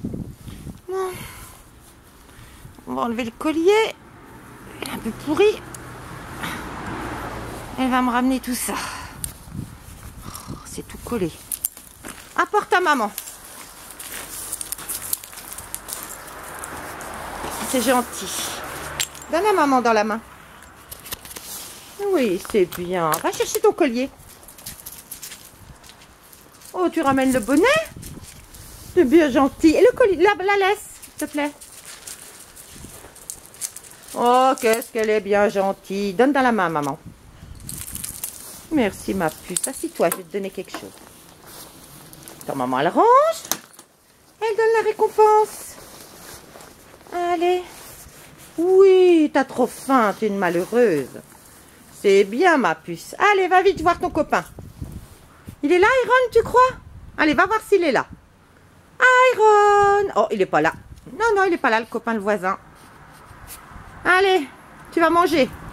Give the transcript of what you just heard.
Bon. On va enlever le collier. Il est un peu pourri. Elle va me ramener tout ça. Oh, c'est tout collé. Apporte à maman. C'est gentil. Donne à maman dans la main. Oui, c'est bien. Va chercher ton collier. Oh, tu ramènes le bonnet? C'est bien gentil. Et le collier, la laisse, s'il te plaît. Oh, qu'est-ce qu'elle est bien gentille. Donne dans la main, maman. Merci, ma puce. Assis-toi, je vais te donner quelque chose. Attends, maman, elle range. Elle donne la récompense. Allez. Oui, t'as trop faim, t'es une malheureuse. C'est bien, ma puce. Allez, va vite voir ton copain. Il est là, Iron, tu crois? Allez, va voir s'il est là. Iron! Oh, il est pas là. Non, non, il est pas là, le copain, le voisin. Allez, tu vas manger.